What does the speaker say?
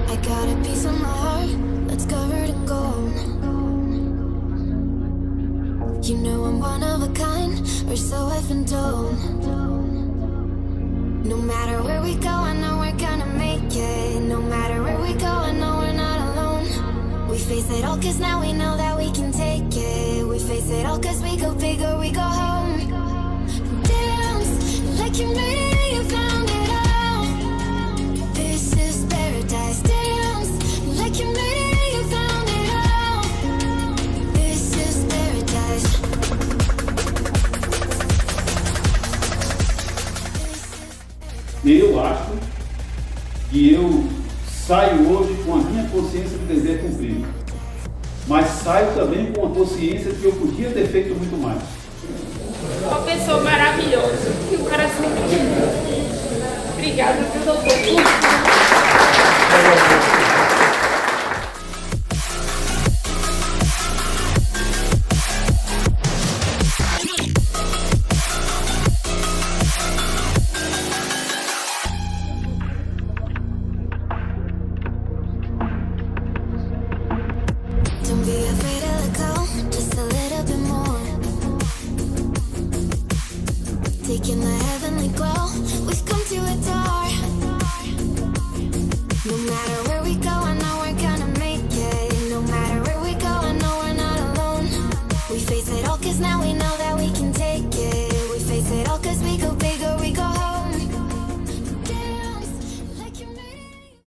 I got a piece of my heart that's covered in gold. You know I'm one of a kind, or so I've been told. No matter where we go, I know we're gonna make it. No matter where we go, I know we're not alone. We face it all cause now we know that we can take it. We face it all cause we go big or we go home. Dance like you made it and you found it all. This is paradise. Dance like you made it and you found it all. This is paradise. Eu acho que eu saio hoje com a minha consciência de dever cumprido, mas saio também com a consciência de que eu podia ter feito muito mais. Uma pessoa maravilhosa, que o cara sempre... Obrigada, doutor.